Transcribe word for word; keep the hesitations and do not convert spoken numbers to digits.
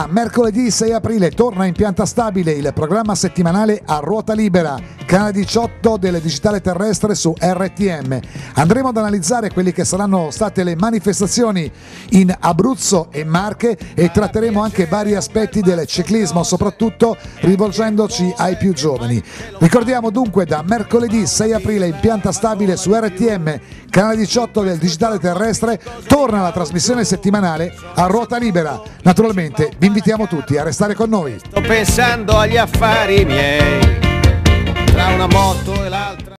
Da mercoledì sei aprile torna in pianta stabile il programma settimanale A Ruota Libera, canale diciotto del digitale terrestre su R T M. Andremo ad analizzare quelli che saranno state le manifestazioni in Abruzzo e Marche e tratteremo anche vari aspetti del ciclismo, soprattutto rivolgendoci ai più giovani. Ricordiamo dunque da mercoledì sei aprile in pianta stabile su R T M, canale diciotto del digitale terrestre, torna la trasmissione settimanale A Ruota Libera. Naturalmente vi invitiamo tutti a restare con noi. Sto pensando agli affari miei, tra una moto e l'altra.